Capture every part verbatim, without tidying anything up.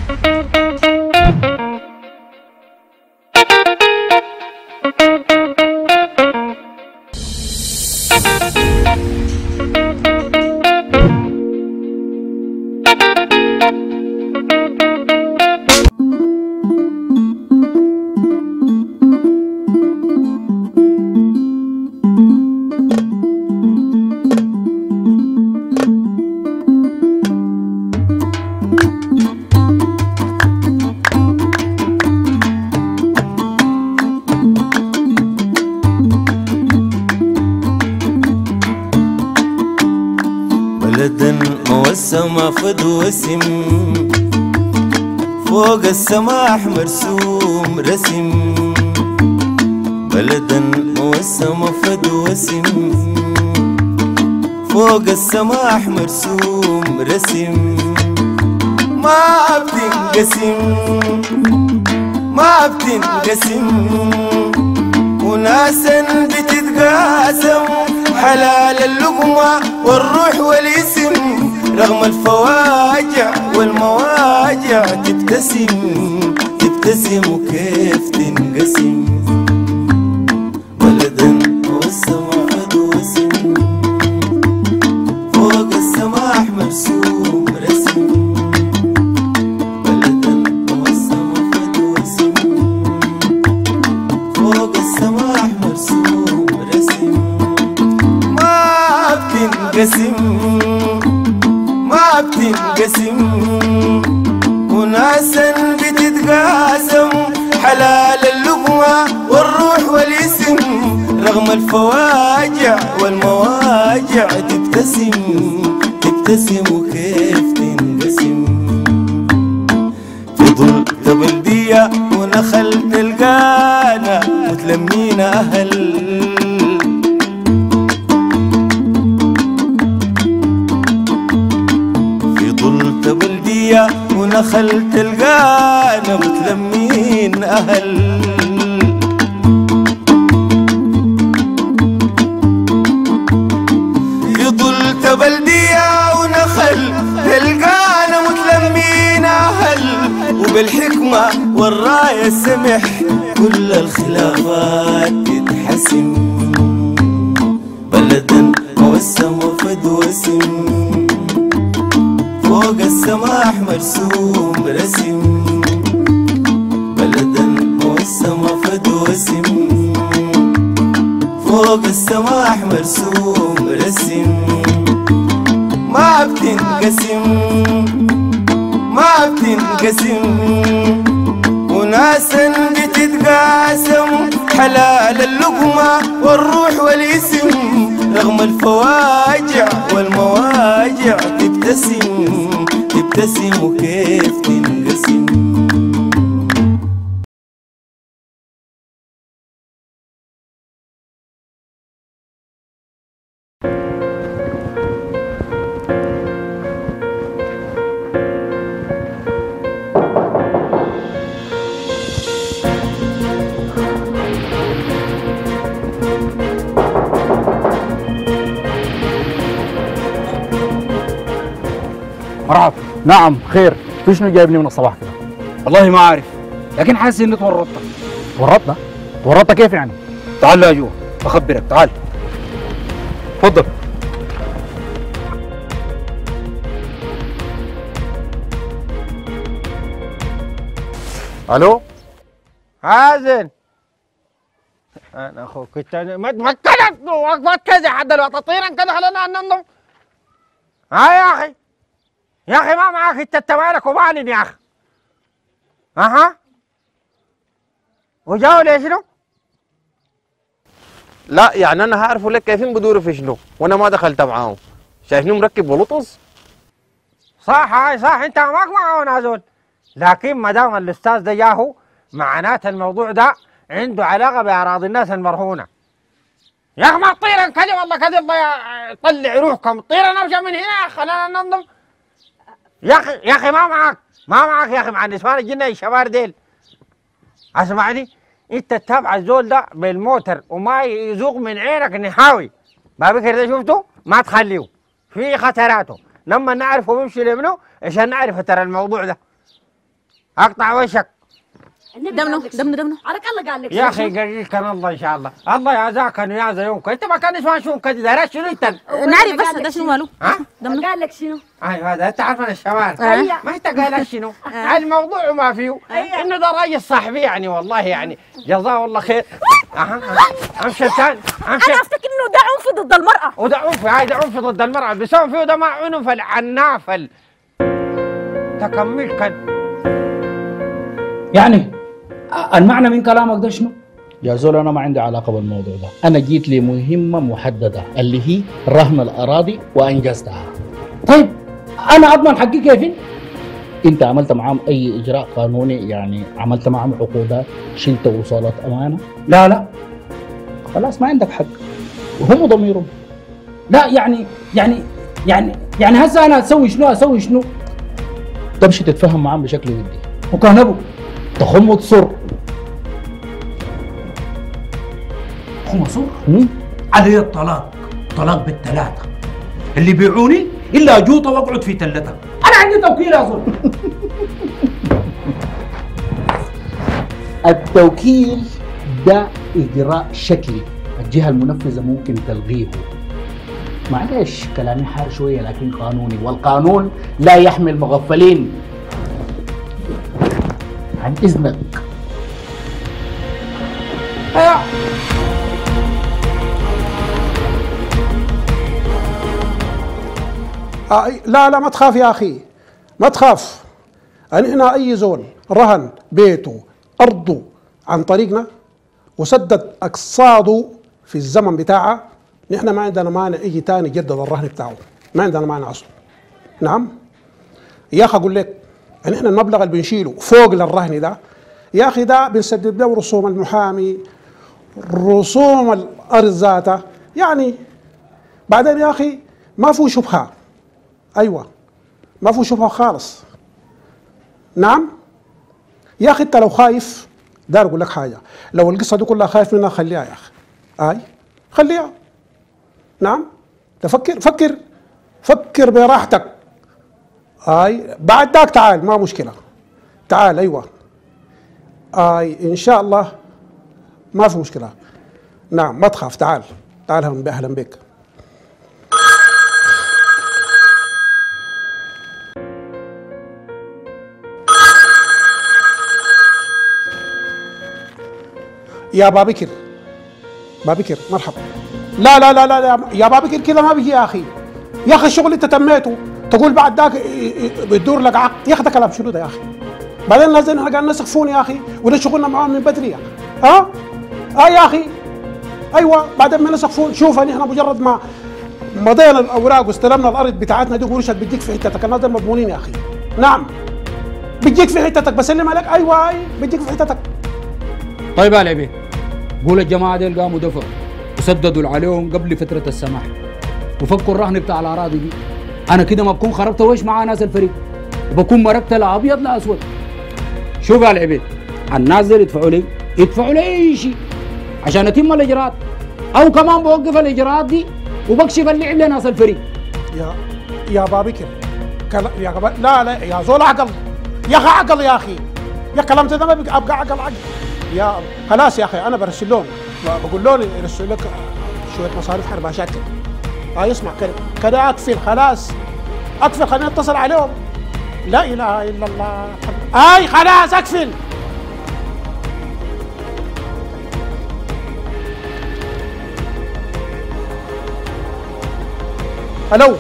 بلدا موسمة فد وسم فوق السماح مرسوم رسم. بلدا موسمة فد وسم فوق السماح مرسوم رسم. ما بتنقسم ما بتنقسم وناسا بتتقاسم حلال اللقمة والروح والاسم. رغم الفواجع والمواجع تبتسم تبتسم وكيف تنقسم. بلدا والسماء فد وسم فوق السماح مرسوم رسم. بلدا والسماء فد وسم فوق السماح مرسوم رسم. ما بتنقسم ما بتنقسم وناسا بتتقاسم حلال اللقمة والروح والاسم. رغم الفواجع والمواجع تبتسم تبتسم وكيف تنقسم. في ظل بلدية ونخل تلقانا متلمين أهل. بلدية ونخل تلقانا متلمين أهل. في ضلت بلدية ونخل تلقانا متلمين أهل. وبالحكمة والراية السمح كل الخلافات تتحسم. بلدا موسم وفد وسم فوق السماح مرسوم رسم. بلدا موسم فد وسم فوق السماح مرسوم رسم. ما بتنقسم ما بتنقسم وناسا بتتقاسم حلال اللقمة والروح والاسم. رغم الفواجع والمواجع تبتسم تبتسم وكيف تنقسم. مرحبا. نعم خير، في شنو جايبني من الصباح كده؟ والله ما عارف، لكن حاسس اني تورطت. تورطنا؟ تورطت كيف يعني؟ تعال لا جوا اخبرك. تعال تفضل. الو حازن، انا اخوك الثاني ما تمكنت وقفت كذا حد لو تطيرا كذا خلينا ننظم. ها يا اخي يا اخي ما معاك انت التمالك وبانن يا اخي. اها وجاوا ليه شنو؟ لا يعني انا هعرفوا لك كيفين بدوروا في شنو وانا ما دخلت معاهم. شايفني مركب ولطز؟ صح هاي صح، انت معك معاهم هذول، لكن ما دام الاستاذ ده جاهو معناته الموضوع ده عنده علاقه باراضي الناس المرهونه. يا اخي ما تطير كذا والله كذا الله يطلع روحكم. طير انا وجا من هنا يا اخي خلينا ننظم. يا اخي يا اخي ما معك ما معك يا اخي مع النسوان الجنة الشباب ديل. اسمعني انت تتابع الزول ده بالموتر وما يزوق من عينك نهاوي. ما بكر ده شفته ما تخليه في خطراته. لما نعرف هو بيمشي لمنه عشان نعرف ترى الموضوع ده. اقطع وشك. دمنه دمنه دمنه عليك الله قال لك يا اخي قريك كان الله ان شاء الله، الله يعزاك يا زيونك، انت ما كان اسمها شو كذا دارس شنو انت؟ نعرف بس ده شنو ماله؟ ها؟ دمنه قال لك شنو؟ ايوه هذا انت عارف انا الشوارع. أيوة. ما انت قايل شنو؟ الموضوع ما فيه انه ده راجل صاحبي يعني والله يعني جزاه الله خير. اها ام شتان انا افتكر انه ده عنف ضد المرأة. وده عنف، هاي ده عنف ضد المرأة، بيسوي فيه ده ما عنف العنافل. تكمل كان يعني المعنى من كلامك ده شنو؟ يا زول انا ما عندي علاقه بالموضوع ده، انا جيت لمهمه محدده اللي هي رهن الاراضي وانجزتها. طيب انا اضمن حقي كيف؟ انت عملت معاهم اي اجراء قانوني؟ يعني عملت معاهم عقودات، شلت وصولات امانه؟ لا لا خلاص ما عندك حق، وهم ضميرهم. لا يعني يعني يعني يعني هسه انا اسوي شنو اسوي شنو؟ تمشي تتفاهم معاهم بشكل ودي، وكان ابو تخم وتصر. خم وصر؟ علي الطلاق، طلاق بالثلاثة، اللي بيعوني إلا أجوطة وأقعد في تلتها. انا عندي توكيل يا زول. التوكيل ده اجراء شكلي، الجهه المنفذه ممكن تلغيه. معلش كلامي حار شويه لكن قانوني، والقانون لا يحمي المغفلين. عن اذنك. آه لا لا ما تخاف يا أخي، ما تخاف. أن هنا أي زول رهن بيته أرضه عن طريقنا وسدد أقساطه في الزمن بتاعه، نحن ما عندنا مانع يجي تاني يجدد الرهن بتاعه، ما عندنا مانع أصلا. نعم يا أخي أقول لك أن إحنا المبلغ اللي بنشيله فوق للرهن ده يا أخي ده بنسدد له رسوم المحامي، رسوم الأرض ذاتها، يعني بعدين يا أخي ما فيه شبهة. ايوه ما في شبهه خالص. نعم يا اخي انت لو خايف دار اقول لك حاجه، لو القصه دي كلها خايف منها خليها يا اخي. اي خليها. نعم تفكر فكر فكر براحتك. اي بعد ذاك تعال ما مشكله، تعال. ايوه اي ان شاء الله ما في مشكله. نعم ما تخاف، تعال تعال اهلا بك. يا بابكر بابكر مرحبا. لا لا لا لا يا بابكر كذا ما بيجي يا اخي. يا اخي الشغل انت تميته تقول بعد ذاك بتدور لك عقد يا اخي، ده كلام شنو ده يا اخي؟ بعدين لازم احنا قاعدين نسخفون يا اخي، وده شغلنا معاهم من بدري يا اخي. ها؟ اه يا اخي ايوه بعدين ما نسخفون. شوف احنا مجرد ما مضينا الاوراق واستلمنا الارض بتاعتنا دي قروشك بتجيك في حتتك، الناس مضمونين يا اخي. نعم بتجيك في حتتك، بسلم عليك. ايوه اي بتجيك في حتتك. طيب يا لعبي قول الجماعه ديل قاموا دفعوا وسددوا عليهم قبل فتره السماح وفكوا الرهن بتاع الاراضي دي. انا كده ما بكون خربت وش مع ناس الفريق، وبكون مرقت لا ابيض لا اسود. شوف يا لعبي الناس ديل يدفعوا لي يدفعوا لي اي شيء عشان اتم الاجراءات، او كمان بوقف الاجراءات دي وبكشف اللعب لناس الفريق. يا يا بابكر يا غب... لا لا يا زول عقل يا اخي، عقل يا اخي، يا كلام ده ما ابقى عقل عقل. يا خلاص يا اخي انا برسل لهم بقول لهم يرسلوا لك شويه مصاريف حرباشات كده. اه يسمع كده كده اقفل خلاص اقفل، خلينا نتصل عليهم. لا اله الا الله. اي خلاص اقفل. الو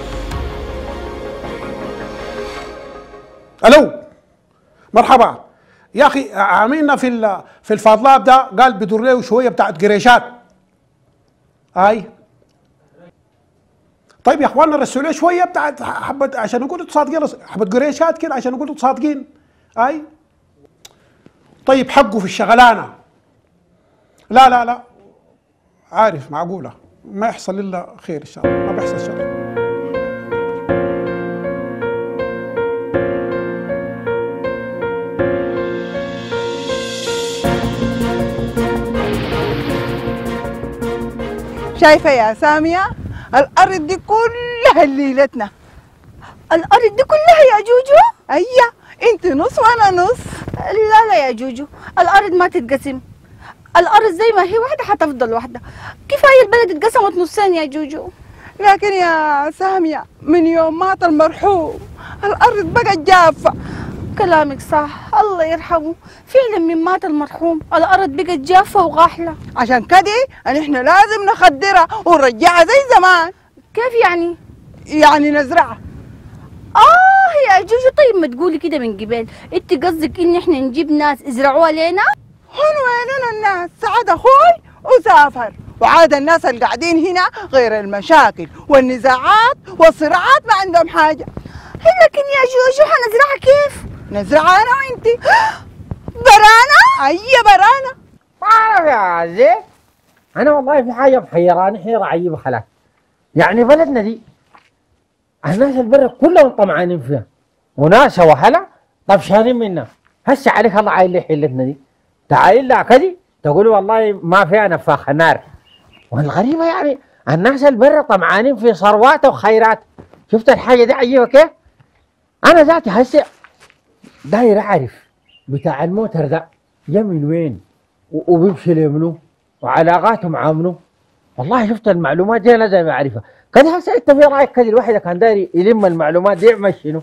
الو مرحبا يا اخي، عاملنا في في الفاضلاب ده قال بدور له شويه بتاعت قريشات. اي طيب يا اخوانا رسلوا لي شويه بتاعت حبه عشان نقول صادقين، حبه قريشات كده عشان نقول صادقين. اي طيب حقه في الشغلانه. لا لا لا عارف معقوله ما يحصل الا خير ان شاء الله، ما بيحصل شر. شايفة يا سامية الأرض دي كلها ليلتنا. الأرض دي كلها يا جوجو؟ أيوة انت نص وأنا نص. لا لا يا جوجو، الأرض ما تتقسم، الأرض زي ما هي واحدة حتفضل واحدة. كفاية البلد اتقسمت نصين يا جوجو. لكن يا سامية من يوم مات المرحوم الأرض بقت جافة. كلامك صح، الله يرحمه، فعلا من مات المرحوم الأرض بقت جافة وغاحلة. عشان كده نحن لازم نخدرها ونرجعها زي زمان. كيف يعني؟ يعني نزرعها. آه يا جوجو، طيب ما تقولي كده من قبل، انت قصدك ان احنا نجيب ناس يزرعوها لينا؟ هون ويننا الناس؟ سعد اخوي وسافر، وعاد الناس اللي قاعدين هنا غير المشاكل والنزاعات والصراعات ما عندهم حاجة. لكن يا جوجو حنزرعها كيف؟ نزرعها انا وانتي. برانا؟ اي برانا. ما اعرف يا عزيز، انا والله في حاجه محيراني حيره عجيبه خلاص. يعني بلدنا دي الناس البر كلهم طمعانين فيها، وناس وهلا طفشانين منها. هسه عليك الله عايل لي حلتنا دي، تعايل لها كذي تقول والله ما فيها نفاخ نار. والغريبه يعني الناس البر طمعانين في ثروات وخيرات. شفت الحاجه دي عجيبه كيف؟ انا ذاتي هسه داير اعرف بتاع الموتر ده جا من وين وبيمشي لمنو وعلاقاته مع منو. والله شفت المعلومات دي انا زي ما اعرفها. كده هسه انت في رايك كده الواحد كان داير يلم المعلومات دي يعمل شنو؟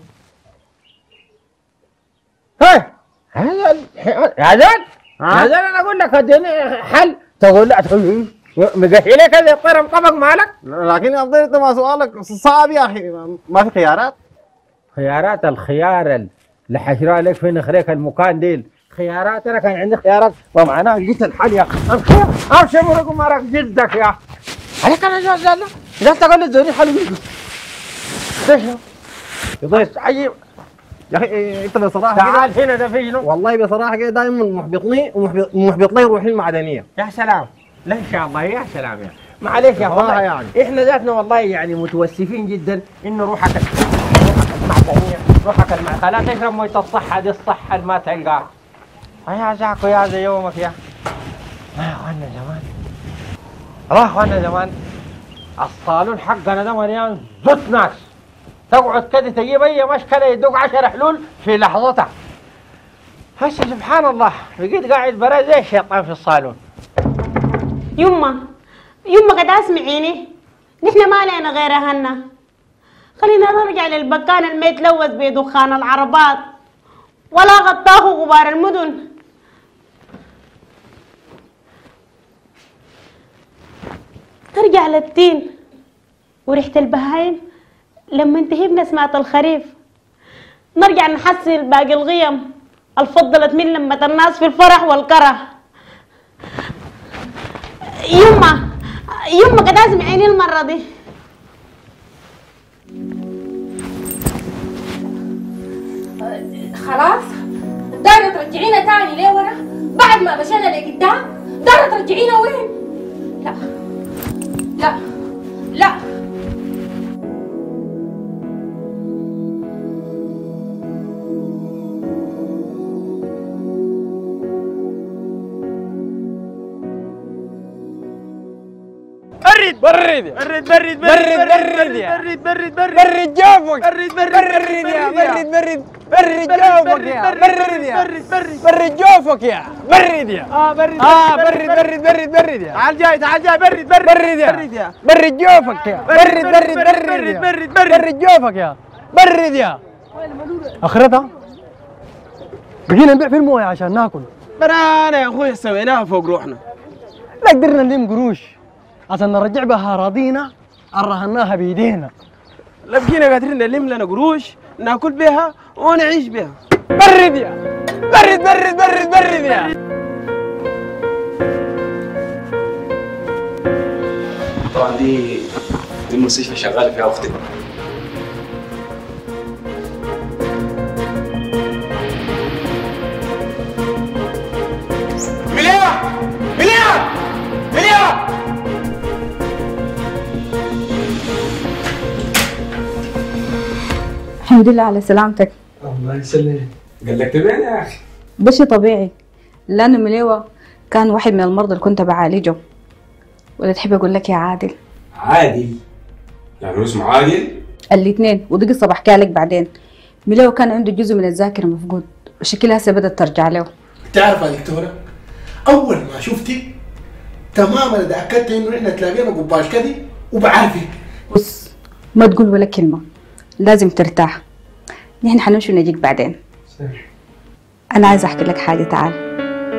ها هذا يا زين يا زين انا اقول لك اديني حل تقول لا مقهي لك كذا يطير طبق مالك. لكن يا افضل انت ما سؤالك صعب يا اخي، ما في خيارات. خيارات الخيار اللي حشرها لك في نخريك المكان ديل خيارات. انا كان عندي خيارات ومعناها جيت الحل يا اخي. امشي امشي مرق مرق جدك يا اخي. عليك انا جاز لا لا تقول لي ادوني حل منه. ايش يضيف عجيب يا اخي انت بصراحه تعال هنا ده في شنو؟ والله بصراحه كده دائما محبطني ومحبط لي روحي المعدنيه. يا سلام، لا ان شاء الله يا سلام يا معلش يا اخوان يعني احنا ذاتنا والله يعني متوسفين جدا انه روحك المعدنيه روحك المعدنيه لا تشرب مويه الصحه دي، الصحه اللي ما تلقاها. يا زاكو يا زي يومك يا يا اخوانا زمان والله اخوانا زمان الصالون حقنا ده مليان زوت ناس تقعد كده تجيب اي مشكله يدوق عشر حلول في لحظتها. هسه سبحان الله بقيت قاعد برا زي الشيطان في الصالون. يما يما قد اسمعيني، نحن ما لنا غير اهلنا. خلينا نرجع للبكان الميت لوث بدخان العربات ولا غطاه غبار المدن. ترجع للتين وريحة البهايم لما انتهي بنسمات الخريف. نرجع نحصل باقي الغيم الفضلت من لمة الناس في الفرح والكره. يما يما قد اسمعيني المرة دي. خلاص دايرة ترجعينا تاني ليه ورا بعد ما مشينا لقدام؟ دايرة ترجعينا وين؟ لا لا لا برد برد برد برد برد برد يا برد برد برد برد جوفك برد برد برد يا برد برد برد جوفك يا برد يا برد جوفك يا برد يا اه برد اه برد برد برد برد يا تعال جاي تعال جاي برد برد برد يا برد يا برد جوفك يا برد برد برد برد برد برد جوفك يا برد يا اخرتها بقينا نبيع في المويه عشان ناكل. برانا يا اخوي سويناها فوق روحنا. لا قدرنا نلم قروش عشان نرجع بها اراضينا رهناها بايدينا. لا بقينا قادرين نلم لنا قروش ناكل بها ونعيش بها. برد يا برد برد برد برد يا. طبعا دي دي المستشفى شغاله فيها اختي. مليار مليار مليار الحمد لله على سلامتك. الله يسلمك. قال لك تبين يا اخي؟ ده شيء طبيعي لانه مليوة كان واحد من المرضى اللي كنت بعالجه. ولا تحب اقول لك يا عادل؟ عادل؟ يعني هو اسمه عادل؟ الاثنين، ودي قصه بحكيها لك بعدين. مليوة كان عنده جزء من الذاكره مفقود وشكلها هسه بدأت ترجع له. تعرف يا دكتورة، أول ما شفتك تماما تأكدت إنه إحنا تلاقينا قباش كدي وبعرفك. بص ما تقول ولا كلمة، لازم ترتاح. نحن حنمشي ونجيك بعدين. أنا عايزة أحكي لك حاجة، تعال.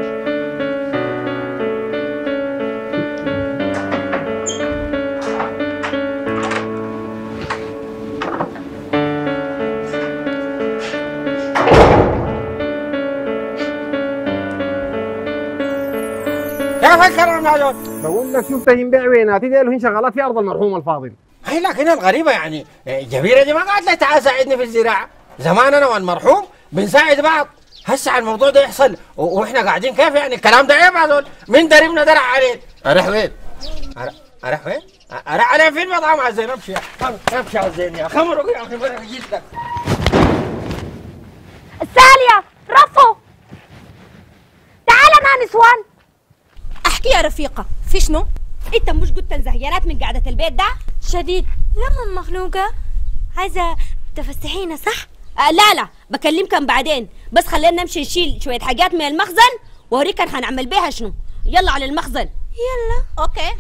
كيف الكلام يا زول؟ بقول لك شفت ينبيع ويناتي دي هن شغالات في ارض المرحوم الفاضل. هي لكن الغريبه يعني جبيره دي ما قالت لي تعال ساعدني في الزراعه، زمان انا والمرحوم بنساعد بعض، هسه الموضوع ده يحصل واحنا قاعدين كيف يعني؟ الكلام ده عيب يا زول، مين دربنا درع عليه؟ اروح وين؟ اروح وين؟ اروح عليه فين مطعم على الزين؟ امشي امشي على الزين يا خمر يا اخي بدك جيت لك. السالية رفو تعال مع نسوان. احكي يا رفيقة في شنو؟ انت مش قلت الزهيانات من قعدة البيت ده؟ شديد لما مخنوقة عايزة تفسحينا صح؟ آه لا لا بكلمك بعدين، بس خلينا نمشي نشيل شوية حاجات من المخزن وأوريك هنعمل بيها شنو. يلا على المخزن. يلا اوكي.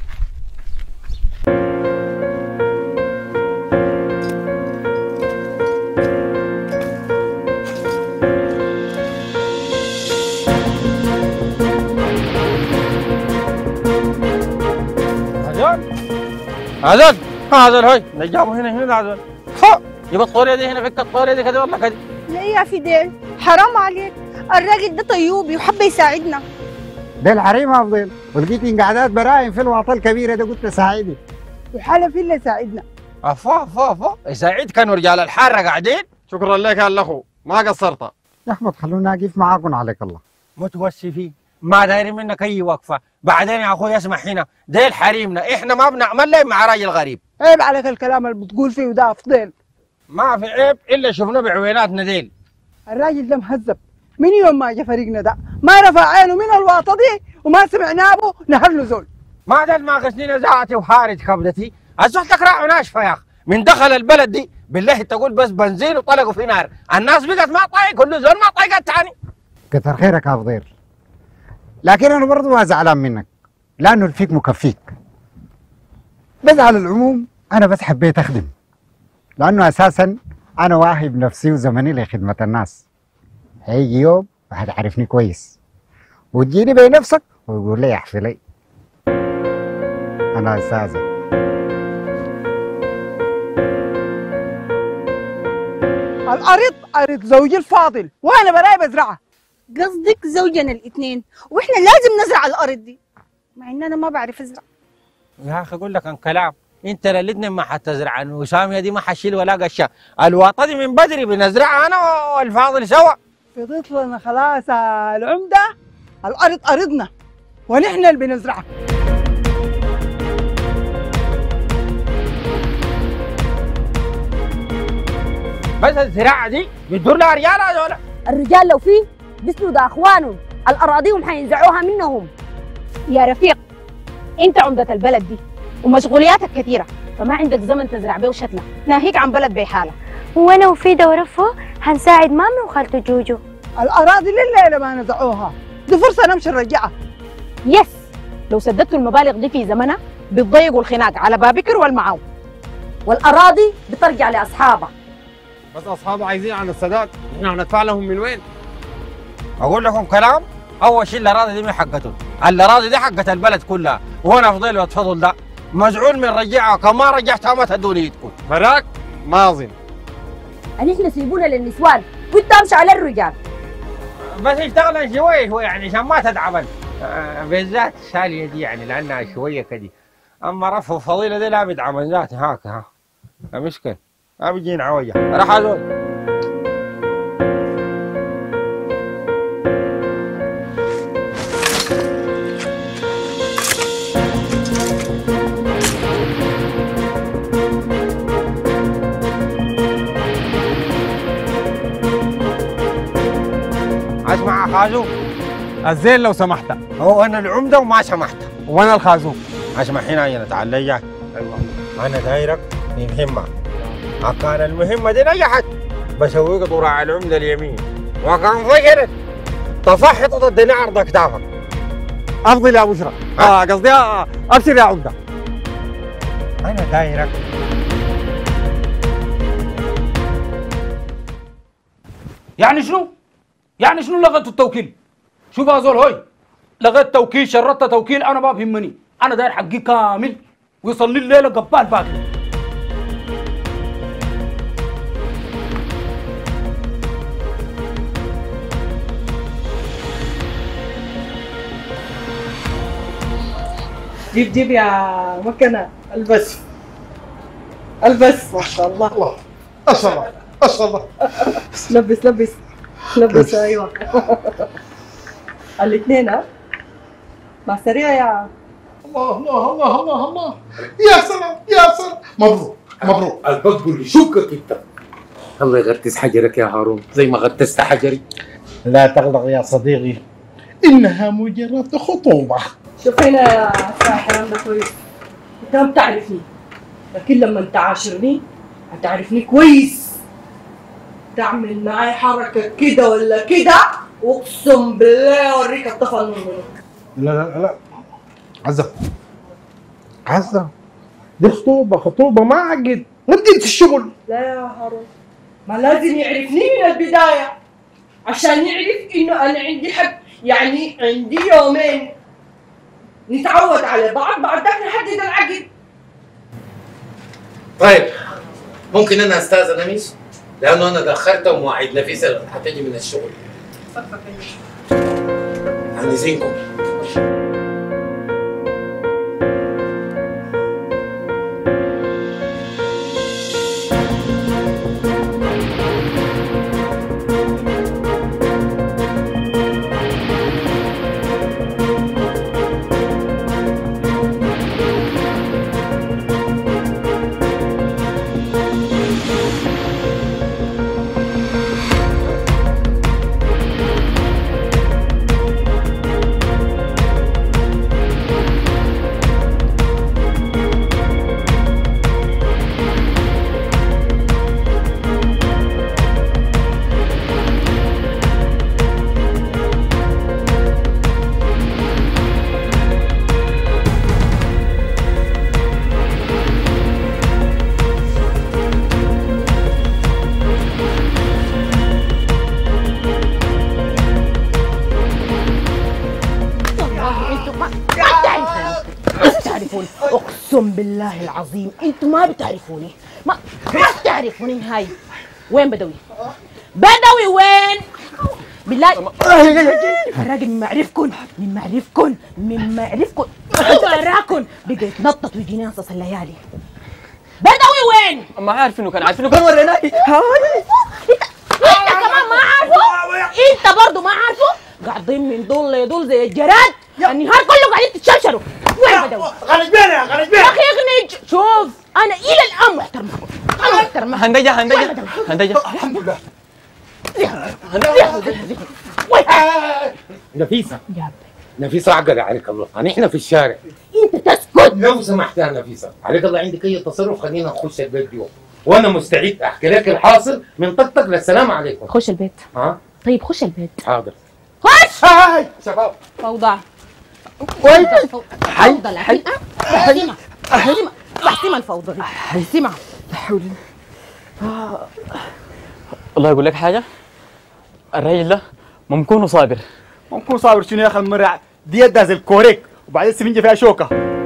هذول هذول هاي نجابوا هنا هنا هذول فوق يبقى الطوليه دي هنا فك الطوليه دي كده والله كده. لا يا فيديل حرام عليك، الراجل ده طيوبي وحب يساعدنا. ده الحريم افضل، ولقيت قعدات برايم في الواطه الكبيره ده قلت ساعدني. وحلف الا يساعدنا. افا افا افا يساعد، كانوا رجال الحاره قاعدين. شكرا لك يا الاخو ما قصرت. يا احمد خلونا اقف معاكم عليك الله. متوسفين ما دايرين منك اي وقفه، بعدين يا اخوي اسمع هنا ديل حريمنا، احنا ما بنعمل له مع راجل غريب. عيب عليك الكلام اللي بتقول فيه وده افضل. ما في عيب الا شفناه بعويناتنا ديل. الراجل ده مهذب من يوم ما جا فريقنا ده ما رفع عينه من الواطه دي وما سمعناه به نهر له زول. ما دل ما غسلين ذاتي وحارج كبدتي، الزول تكرع ناشفه يا اخ، من دخل البلد دي بالله تقول بس بنزين وطلقوا في نار، الناس بقت ما طايق، كل زول ما طايق الثاني. كتر خيرك يا فضيل، لكن انا برضه ما زعلان منك لانه الفيك مكفيك. بس على العموم انا بس حبيت اخدم، لانه اساسا انا واهي بنفسي وزمني لخدمه الناس. هيجي يوم هتعرفني كويس وتجيني بنفسك وتقول لي احفي لي انا استاذك. الارض ارض زوجي الفاضل وانا براي بزرعها. قصدك زوجنا الاثنين واحنا لازم نزرع الارض دي مع ان انا ما بعرف ازرع. يا اخي اقول لك عن كلام، انت للدنيا ما حتزرع، وساميه دي ما حشيل ولا قشه، الواطه دي من بدري بنزرعها انا والفاضل سوا. فضيت لنا خلاص العمده، الارض ارضنا ونحن اللي بنزرعها. بس الزراعه دي بتدور لها رجال هذول. الرجال لو فيه بيسلوا ده اخوانهم، الاراضيهم حينزعوها منهم. يا رفيق انت عمده البلد دي ومشغولياتك كثيره، فما عندك زمن تزرع بيه وشتله، ناهيك عن بلد بحاله. وانا وفيده ورفو هنساعد مامي وخالته جوجو. الاراضي لليله ما نزعوها، دي فرصه نمشي نرجعها. يس لو سددتوا المبالغ دي في زمنها بتضيقوا الخناق على بابكر والمعاو، والاراضي بترجع لاصحابها. بس اصحابه عايزين عن السداد، احنا هندفع لهم من وين؟ اقول لكم كلام، اول شيء الاراضي دي مش حقتهم، الاراضي دي حقت البلد كلها، وانا فضيل واتفضل ده مزعول من رجعها، كما رجعتها ما تدوني ايدكم، فراك ما اظن. يعني احنا سيبونا للنسوان وانت امشي على الرجال. بس اشتغل شويه شويه يعني عشان ما تتعبن، آه بالذات ساليه دي يعني لانها شويه كدي، اما رفع فضيله دي لا بيدعمن ذاتي هاك ها مشكل، ما بيجينا عوجه، راح هذول. اسمع يا خازوق، الزين لو سمحت. هو انا العمده وما سمحت، وانا الخازوق. اسمع هنا هنا تعال لي. ايوه انا دايرك في مهمه، كان المهمه دي نجحت بسويك طراع العمده اليمين، وكان فجرت تصحت وتديني عرض اكتافك. افضل يا بشرى. اه قصدي آه ابشر يا عمده. انا دايرك. يعني شنو؟ يعني شنو لغت التوكيل؟ شوف يا زول هوي، لغيت توكيل شردت توكيل انا ما بيهمني، انا داير حقي كامل ويصلي الليله قبال باقي. جيب جيب يا مكنه، البس البس. ما شاء الله. الله ما شاء الله ما شاء الله. لبس لبس لبس. ايوه الاثنين. ها مع سريع يا الله الله الله الله الله. يا سلام يا سلام. مبروك مبروك. البقول لي شكك انت. الله يغرتس حجرك يا هارون زي ما غرتست حجري. لا تغلق يا صديقي، انها مجرد خطوبه. شوف هنا يا الكلام ده كويس. انت ما بتعرفني، لكن لما تعاشرني هتعرفني كويس. تعمل معاي حركه كده ولا كده اقسم بالله اوريك الطفل منك. لا لا لا عزة عزة، دي خطوبة خطوبة ما عقد، ما بديت الشغل. لا يا هارون، ما لازم يعرفني من البداية عشان يعرف انه انا عندي حق، يعني عندي يومين نتعود على بعض، بعد ذاك نحدد العقد. طيب ممكن انا استاذن ميس؟ لانه انا تاخرت ومواعيد نفيسه حتجي من الشغل. عايزينكم. اقسم بالله العظيم انتوا ما بتعرفوني، ما ما بتعرفوني نهاية. وين بدوي؟ بدوي وين؟ بالله الراجل من معرفكن من معرفكن من معرفكن وراكن بقى يتنطط ويجيني انصص الليالي. بدوي وين؟ ما عارف انه كان عارف انه كان وريناي. انت انت كمان ما عارفه؟ انت برضه ما عارفه؟ قاعدين من دول لدول زي الجراد، النهار كله قاعدين تتشرشروا. وين بدوي؟ غنج بينا يا غنج بينا يا اخي اغنج. شوف انا الى الان محترمه، انا محترمه. هندجه هندجه هندجه الحمد لله. نفيسه نفيسه عقل عليك الله، احنا في الشارع. انت تسكت لو سمحت يا نفيسه، عليك الله عندك اي تصرف خلينا نخش البيت اليوم، وانا مستعد احكي لك الحاصل من طقطق للسلام عليكم. خش البيت. ها طيب خش البيت. حاضر. خش. هاي شباب فوضى. فوضى فوضى لكن بحسمها بحسمها بحسمها الفوضى دي بحسمها. لا حول الله. يقول لك حاجه، الراجل ده ممكن صابر. ممكن صابر شنو يا اخي؟ المره دي يدها زي الكوريك وبعدين السفنجه فيها شوكه.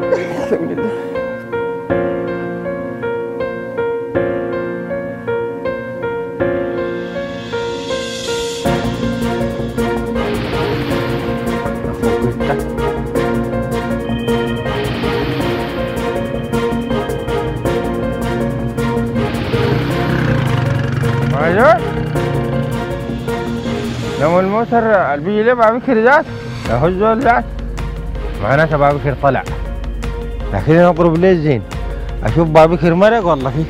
ايوه لما الموتر اللي بيجي لي ابو بكر ذات يهزه ذات معناته ابو بكر طلع، لكن اضرب ليه الزين اشوف ابو بكر مرق والله فيه.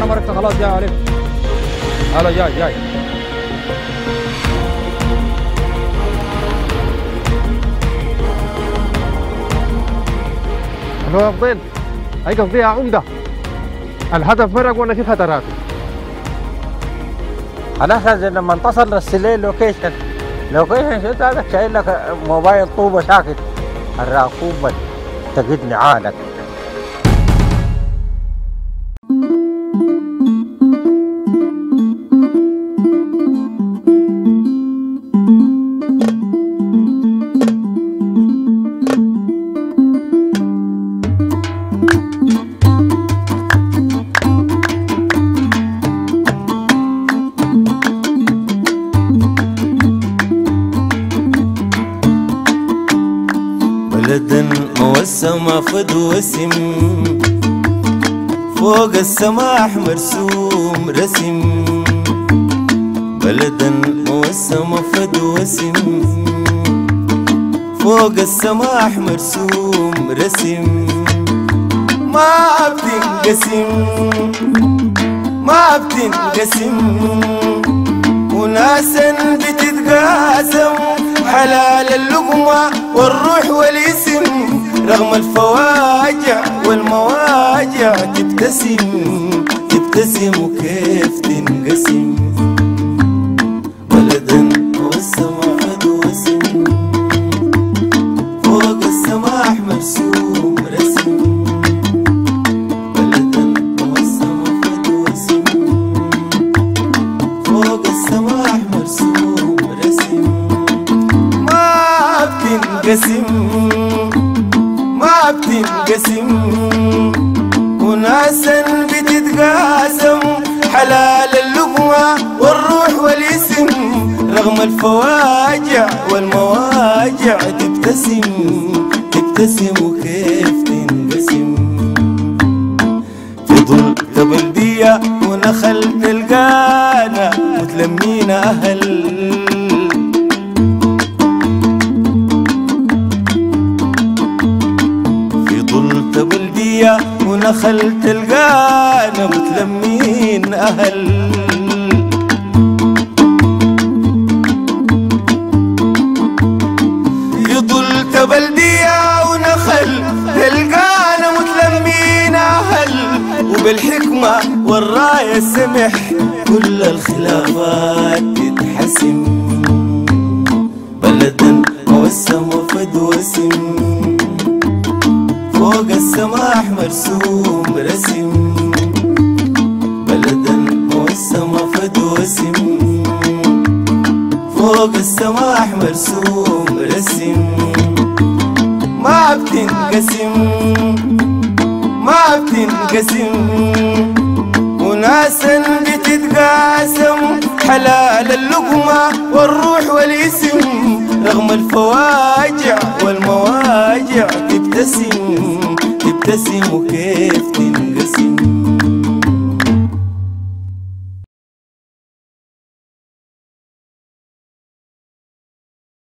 انا مركت خلاص جاي عليك. هلا جاي جاي. الو يا فضيل، هي قضيها عمده. الهدف مرق وانا في خطراته. خلاص لما انتصر رسل لي اللوكيشن. لوكيشن شفت هذا شايل لك موبايل طوبه ساكت. الراكوبه تقدني عالك. بلد موسمة فد وسم فوق السماح مرسوم رسم. بلد موسمة فد وسم فوق السماح مرسوم رسم. ما بتنقسم ما بتنقسم وناسا بتتقاسم حلال اللقمة والروح والاسم. رغم الفواجع والمواجع تبتسم تبتسم وكيف تنقسم. بلدا والسماء فد وسم فوق السماح مرسوم رسم. بلدا والسماء فد وسم فوق السماح مرسوم رسم. ما بتنقسم ما بتنقسم وناسا بتتقاسم حلال اللقمة والروح والاسم. رغم الفواجع والمواجع تبتسم تبتسم وكيف تنقسم. في ظل بلدية ونخل تلقانا متلمين أهل. بلدية ونخل تلقانا متلمين أهل. يضلت بلدية ونخل تلقانا متلمين أهل. وبالحكمة والراية السمح كل الخلافات تتحسم. بلدا موسم وفد وسم فوق السماح مرسوم رسم. بلدا موسم فد وسم فوق السماح مرسوم رسم. ما بتنقسم ما بتنقسم وناسا بتتقاسم حلال اللقمة والروح والاسم. رغم الفواجع والمواجع تبتسم تبتسم وكيف تنقسم.